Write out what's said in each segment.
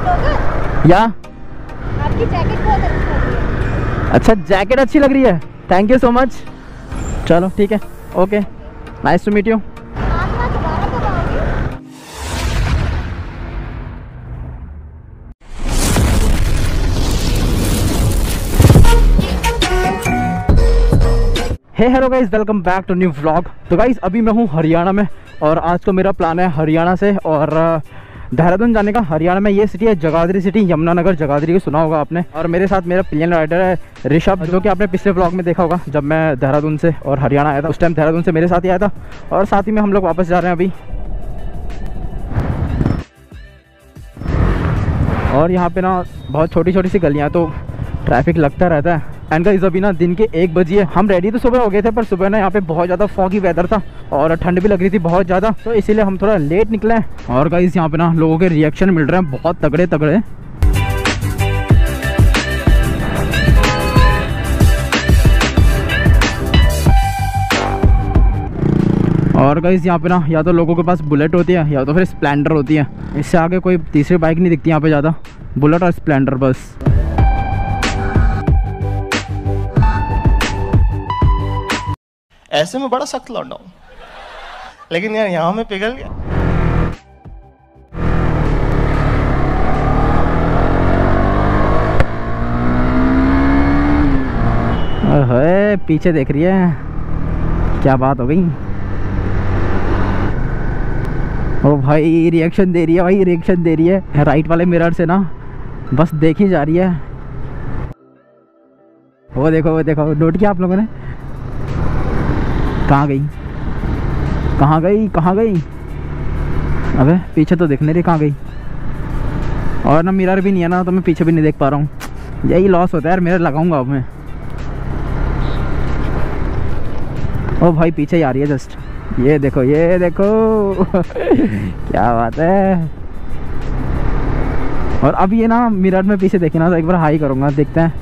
Blogger? या आपकी jacket बहुत अच्छी लग रही है। अच्छा, जैकेट अच्छी लग रही है, थैंक यू सो मच। चलो ठीक है, okay, nice to meet you. आप ना दोबारा कब आओगे? Hey hello guys, welcome back to new vlog. तो गाइस अभी मैं हूँ हरियाणा में और आज तो मेरा प्लान है हरियाणा से और देहरादून जाने का। हरियाणा में ये सिटी है जगाधरी सिटी, यमुनानगर जगाधरी को सुना होगा आपने। और मेरे साथ मेरा प्लेन राइडर है ऋषभ, जो कि आपने पिछले व्लॉग में देखा होगा जब मैं देहरादून से और हरियाणा आया था। उस टाइम देहरादून से मेरे साथ ही आया था और साथ ही में हम लोग वापस जा रहे हैं अभी। और यहाँ पे ना बहुत छोटी छोटी सी गलियाँ, तो ट्रैफिक लगता रहता है। एंड गाइस अभी ना दिन के 1 बजे हम रेडी तो सुबह हो गए थे, पर सुबह ना यहाँ पे बहुत ज़्यादा फॉगी वेदर था और ठंड भी लग रही थी बहुत ज़्यादा, तो इसीलिए हम थोड़ा लेट निकले हैं। और गाइस यहाँ पे ना लोगों के रिएक्शन मिल रहे हैं बहुत तगड़े तगड़े। और गाइस यहाँ पे ना या तो लोगों के पास बुलेट होती है या तो फिर स्प्लेंडर होती है, इससे आगे कोई तीसरी बाइक नहीं दिखती यहाँ पे ज़्यादा, बुलेट और स्प्लेंडर बस। ऐसे में बड़ा सख्त लौंडा हूं, लेकिन यार यहाँ में पिघल गया। ओहे पीछे देख रही है, क्या बात हो गई। ओ भाई रिएक्शन दे रही है, भाई रिएक्शन दे रही है। राइट वाले मिरर से ना बस देखी जा रही है। वो देखो नोट किया आप लोगों ने? कहाँ गई कहाँ गई कहाँ गई? अबे पीछे तो दिख नहीं रही, कहाँ गई? और ना मिरर भी नहीं है ना, तो मैं पीछे भी नहीं देख पा रहा हूँ। यही लॉस होता है यार, मिरर लगाऊंगा अब मैं। ओ भाई पीछे ही आ रही है जस्ट, ये देखो क्या बात है। और अब ये ना मिरर में पीछे देखे ना, तो एक बार हाई करूँगा, देखते हैं।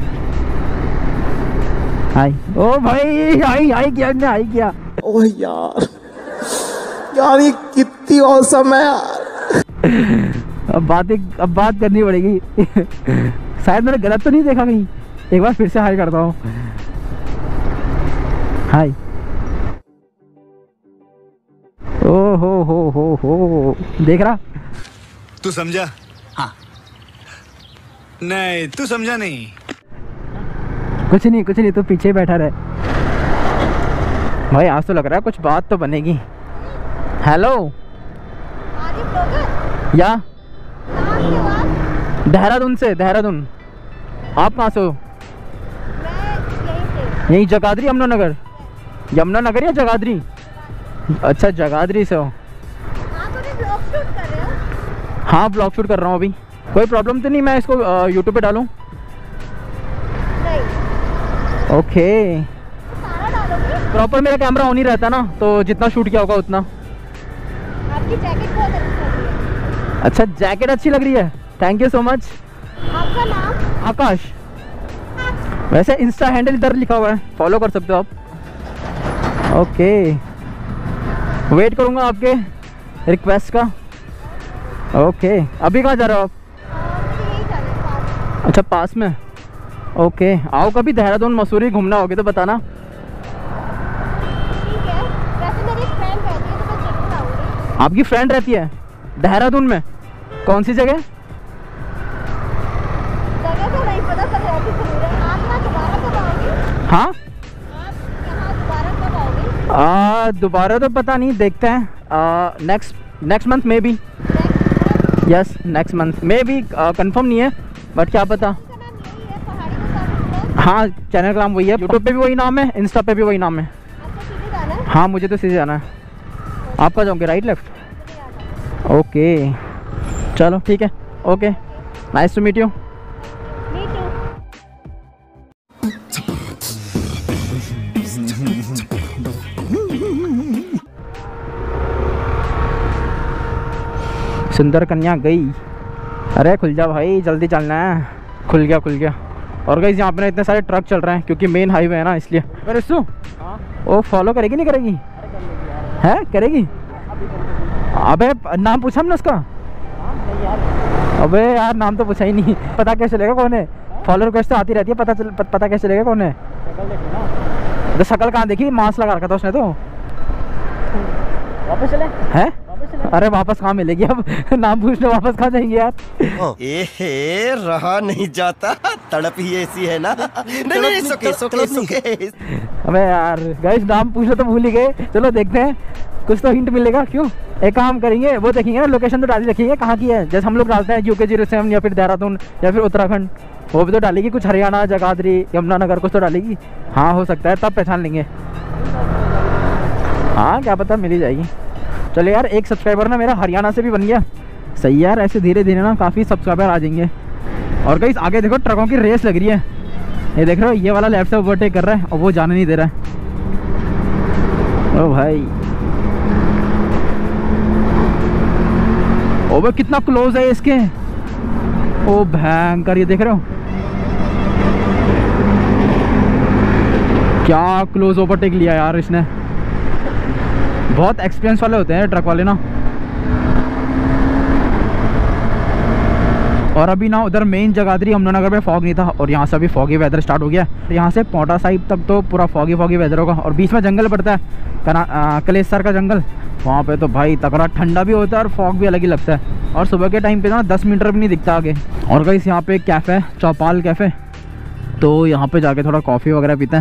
हाय, ओ भाई हाई किया, हाई किया। ओह यार ये कितनी औसम है यार। अब बात करनी पड़ेगी। शायद मैंने गलत तो नहीं देखा कहीं, एक बार फिर से हाई करता हूँ। हाय, ओ हो देख रहा? तू समझा? हाँ। नहीं तू समझा नहीं। कुछ नहीं तू पीछे बैठा रहे। भाई आज तो लग रहा है कुछ बात तो बनेगी। हेलो आदि ब्लॉगर? या कहाँ से हो आप? देहरादून से। देहरादून, आप कहाँ से हो? मैं यहीं से। यहीं जगाधरी, यमुनानगर या जगाधरी? अच्छा जगाधरी से हो। आप अभी ब्लॉग शूट कर रहे हो? हाँ ब्लॉग शूट कर रहा हूँ अभी। कोई प्रॉब्लम तो नहीं मैं इसको यूट्यूब पे डालूँ? नहीं। ओके, सारा डालोगे? प्रॉपर मेरा कैमरा ऑन ही रहता ना, तो जितना शूट किया होगा उतना। आपकी जैकेट बहुत अच्छी लग रही है। अच्छा जैकेट अच्छी लग रही है, थैंक यू सो मच। आपका नाम? आकाश। वैसे इंस्टा हैंडल इधर लिखा हुआ है, फॉलो कर सकते हो आप। ओके, वेट करूँगा आपके रिक्वेस्ट का। ओके, अभी कहाँ जा रहे हो आप? मुझे यही जाना है, पास। अच्छा पास में, ओके। आओ कभी देहरादून मसूरी घूमना होगा तो बताना। ठीक है, वैसे मेरी एक फ्रेंड रहती है तो मैं जरूर आऊँगी। आपकी फ्रेंड रहती है देहरादून में? कौन सी जगह? जगह तो नहीं पता, पर रहती जरूर है। आप ना दोबारा कब आओगे? हाँ आप यहाँ दोबारा कब आओगे? दोबारा तो पता नहीं, देखते हैं। Next month maybe. Yes next month maybe, confirm नहीं है बट क्या पता। आपका नाम यही है, पहाड़ी के साथ ब्लॉग? हाँ चैनल का नाम वही है, यूट्यूब पे भी वही नाम है, इंस्टा पे भी वही नाम है। आपको सीधे जाना है? हाँ मुझे तो सीधे जाना है। आप कहाँ जाओगे, राइट लेफ्ट? मुझे याद है। ओके चलो ठीक है, okay, nice to meet you. Me too. सुंदर कन्या गई। अरे खुल जा भाई, जल्दी चलना है। खुल गया। और गाइस यहाँ पे ना इतने सारे ट्रक चल रहे हैं क्योंकि मेन हाईवे है ना, इसलिए। अरे सु वो फॉलो करेगी नहीं करेगी? है करेगी? अबे नाम पूछा हमने उसका? अबे यार नाम तो पूछा ही नहीं, पता कैसे चलेगा कौन है? फॉलो रिक्वेस्ट तो आती रहती है, पता कैसे चलेगा कौन है? तो शक्ल कहाँ देखी, मास्क लगा रखा था उसने तो। वापस चले हैं? अरे वापस कहाँ मिलेगी अब नाम पूछने वापस कहाँ जाएंगे यार? रहा नहीं जाता, तड़प ही ऐसी है ना। नहीं, सुके। अबे यार गाइस नाम पूछना तो भूल ही गए। चलो देखते हैं कुछ तो हिंट मिलेगा। क्यों, एक काम करेंगे, वो देखेंगे ना, लोकेशन तो डाल रखेंगे कहाँ की है। जैसे हम लोग डालते हैं UK07 या फिर देहरादून या फिर उत्तराखंड, वो भी तो डालेगी कुछ, हरियाणा, जगाधरी, यमुनानगर कुछ तो डालेगी। हाँ हो सकता है, तब पहचान लेंगे। हाँ क्या पता मिल ही जाएगी। चलो यार एक सब्सक्राइबर ना मेरा हरियाणा से भी बन गया। सही यार, ऐसे धीरे धीरे ना काफ़ी सब्सक्राइबर आ जाएंगे। और गाइस आगे देखो ट्रकों की रेस लग रही है। ये देख रहे हो, ये वाला लेफ्ट से ओवरटेक कर रहा है और वो जाने नहीं दे रहा है। ओ भाई, ओ भाई कितना क्लोज है इसके। ओ भयंकर, ये देख रहे हो क्या क्लोज ओवरटेक लिया यार इसने। बहुत एक्सपीरियंस वाले होते हैं ट्रक वाले ना। और अभी ना उधर मेन जगाधरी यमुनानगर में फॉग नहीं था और यहाँ से अभी फॉगी वेदर स्टार्ट हो गया। यहाँ से पोटा साहिब तक तो पूरा फॉगी वेदर होगा। और बीच में जंगल पड़ता है, कलेसर का जंगल, वहाँ पे तो भाई तगड़ा ठंडा भी होता है और फॉग भी अलग ही लगता है। और सुबह के टाइम पे ना 10 मीटर भी नहीं दिखता आगे। और गाइस यहाँ पे एक कैफ़े है, चौपाल कैफ़े, तो यहाँ पे जाके थोड़ा कॉफ़ी वगैरह पीते हैं।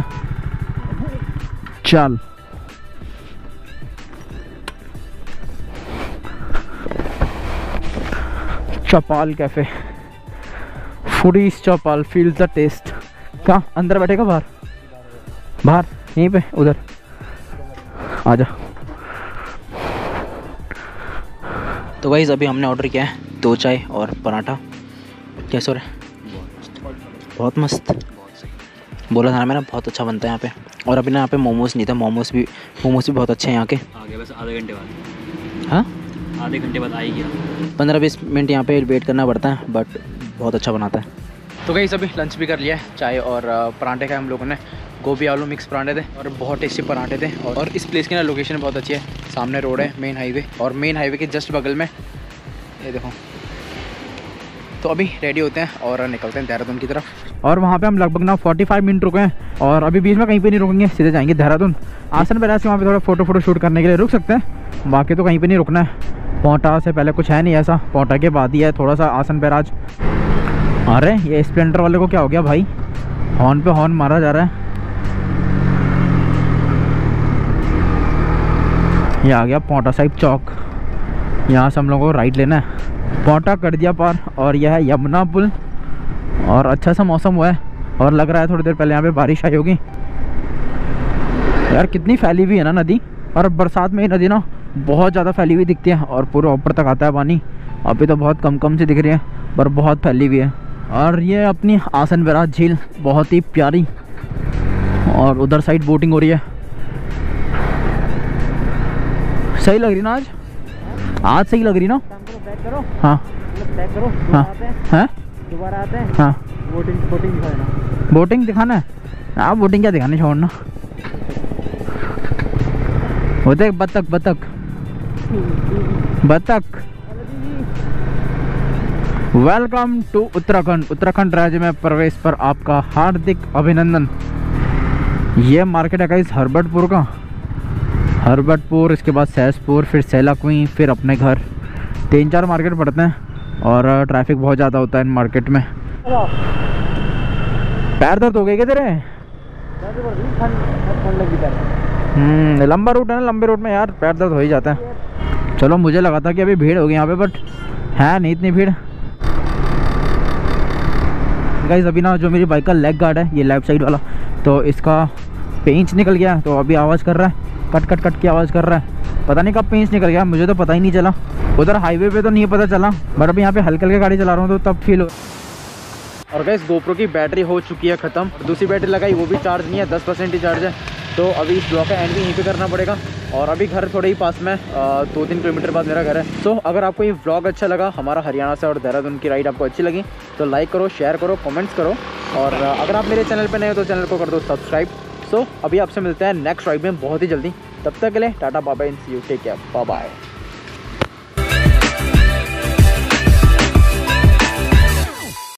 चल Chaupal cafe, foodies Chaupal, feel the taste. कहाँ अंदर बैठेगा बाहर? बाहर यहीं पे, उधर आजा। तो गाइस अभी हमने ऑर्डर किया है 2 चाय और पराठा। कैसे हो रहा है? बहुत मस्त। बोला था ना मैंने, बहुत अच्छा बनता है यहाँ पे। और अभी ना यहाँ पे मोमोज नहीं था, मोमोज भी बहुत अच्छे हैं यहाँ के। आगे बस आधे घंटे बाद। हाँ आधे घंटे बाद आएगी। 15-20 मिनट यहाँ पे वेट करना पड़ता है, बट बहुत अच्छा बनाता है। तो गाइस अभी लंच भी कर लिया है, चाय और पराठे खाए हम लोगों ने। गोभी आलू मिक्स पराठे थे और बहुत टेस्टी पराठे थे। और इस प्लेस की ना लोकेशन बहुत अच्छी है, सामने रोड है मेन हाईवे, और मेन हाईवे के जस्ट बगल में ये देखो। तो अभी रेडी होते हैं और निकलते हैं देहरादून की तरफ। और वहाँ पे हम लगभग ना 45 मिनट रुके हैं और अभी बीच में कहीं पे नहीं रुकेंगे, सीधे जाएंगे देहरादून। आसन बैराज से वहाँ पे थोड़ा फोटो शूट करने के लिए रुक सकते हैं, बाकी तो कहीं पे नहीं रुकना है। पोटा से पहले कुछ है नहीं ऐसा, पोटा के बाद ही है थोड़ा सा आसन बैराज। अरे ये स्प्लेंडर वाले को क्या हो गया भाई, हॉर्न पे हॉर्न मारा जा रहा है। ये आ गया पोटा साहिब चौक, यहाँ से हम लोगों को राइट लेना है। पोटा कर दिया पार और यह है यमुना पुल। और अच्छा सा मौसम हुआ है और लग रहा है थोड़ी देर पहले यहाँ पे बारिश आई होगी। यार कितनी फैली हुई है ना नदी, और बरसात में ये नदी ना बहुत ज़्यादा फैली हुई दिखती है और पूरे ऊपर तक आता है पानी। अभी तो बहुत कम सी दिख रही है पर बहुत फैली हुई है। और ये अपनी आसन बैराज झील बहुत ही प्यारी, और उधर साइड बोटिंग हो रही है। सही लग रही ना आज सही लग रही ना। हाँ हाँ हाँ दोबारा आते हैं। हाँ बोटिंग दिखाना। बोटिंग दिखाना है? हाँ बोटिंग क्या दिखाने, छोड़ना। वो देख बतख वेलकम टू उत्तराखंड राज्य में प्रवेश पर आपका हार्दिक अभिनंदन। ये मार्केट है गाइस हरबटपुर का, हरबटपुर, इसके बाद सहसपुर, फिर सेलाकुई, फिर अपने घर। 3-4 मार्केट पड़ते हैं और ट्रैफिक बहुत ज़्यादा होता है इन मार्केट में। पैर दर्द हो गए क्या तेरे? लंबा रूट है ना, लंबे रूट में यार पैर दर्द हो ही जाता है। चलो मुझे लगा था कि अभी भीड़ होगी यहाँ पे, बट है नहीं इतनी भीड़। गाइस अभी ना जो मेरी बाइक का लेग गार्ड है, ये लेफ्ट साइड वाला, तो इसका पेंच निकल गया, तो अभी आवाज़ कर रहा है, कट की आवाज़ कर रहा है। पता नहीं कब पेंच निकल गया, मुझे तो पता ही नहीं चला। उधर हाईवे पे तो नहीं पता चला, बट अभी यहाँ पे हल्के गाड़ी चला रहा हूँ तो तब फील हो। और गाइस गोप्रो की बैटरी हो चुकी है ख़त्म, दूसरी बैटरी लगाई वो भी चार्ज नहीं है, 10% ही चार्ज है। तो अभी इस ब्लॉक का एंड भी यहीं पे करना पड़ेगा। और अभी घर थोड़े ही पास में 2-3 किलोमीटर बाद मेरा घर है। सो अगर आपको ये व्लॉग अच्छा लगा, हमारा हरियाणा से और देहरादून की राइड आपको अच्छी लगी, तो लाइक करो, शेयर करो, कमेंट्स करो। और अगर आप मेरे चैनल पे नए हो तो चैनल को कर दो सब्सक्राइब। सो अभी आपसे मिलते हैं नेक्स्ट राइड में बहुत ही जल्दी। तब तक के लिए tata bye bye, see you, take care, bye bye.